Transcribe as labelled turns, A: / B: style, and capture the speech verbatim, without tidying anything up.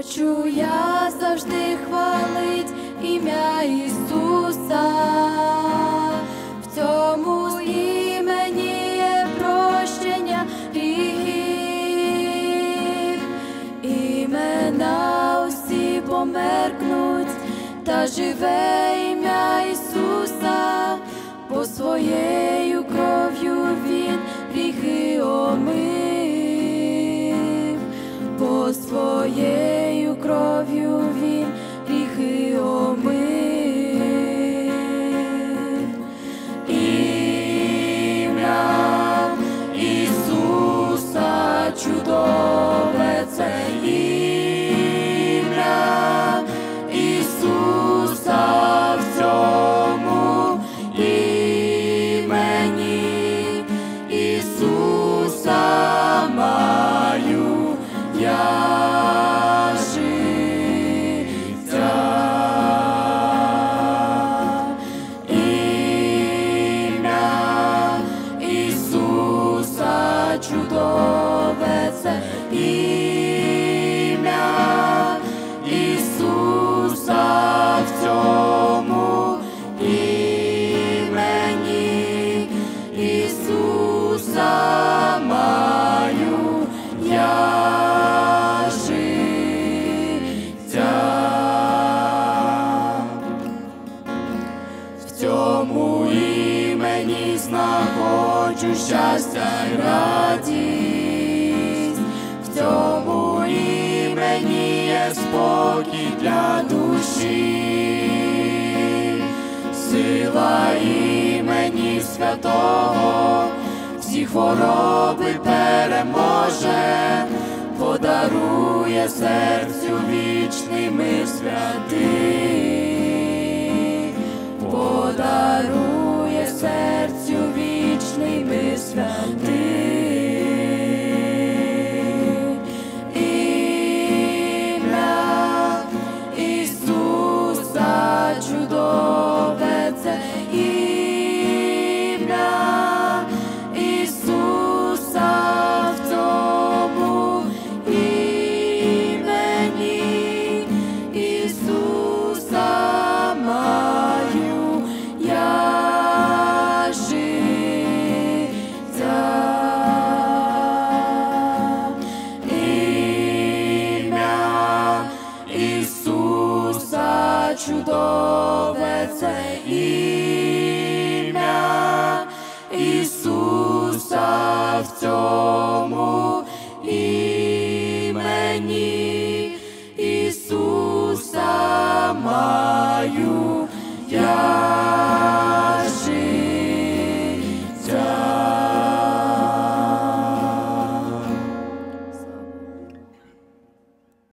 A: Хочу я завжди хвалить ім'я Ісуса, в цьому імені є прощення гріхів. Імена усі померкнуть, та живе ім'я Ісуса, бо своєю кров'ю Він гріхи омив, бо своєю кров'ю Він гріхи омив. Ім'я Ісуса чудове це ім'я Ісуса, в цьому імені Ісуса маю я життя. Ім'я Ісуса чудове це ім'я Ісуса, в цьому імені Ісуса маю я життя. В цьому імені знаходжу щастя й радість, в цьому імені є спокій для душі, сила імені святого всі хвороби переможе, подарує серцю вічний мир святий, подарує серцю вічний мир святий. Ім'я Ісуса чудове це ім'я Ісуса, в цьому імені Ісуса маю я життя. Ім'я Ісуса чудове це ім'я Ісуса, в цьому імені